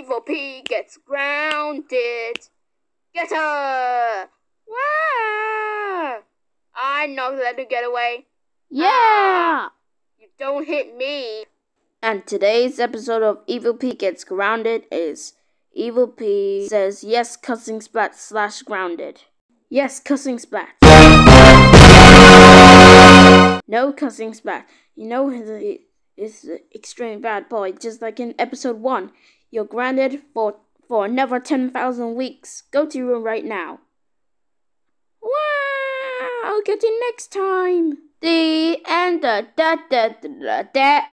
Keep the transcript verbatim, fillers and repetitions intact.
Evil P gets grounded. Get her! Wah! I'm not letting you get away. Yeah! Ah, you don't hit me. And today's episode of Evil P Gets Grounded is Evil P says yes cussing splat slash grounded. Yes cussing splat. No cussing splat. You know he is an extremely bad boy, just like in episode one. You're grounded for, for another ten thousand weeks. Go to your room right now. Wow! I'll get you next time. The end. Da da da da da.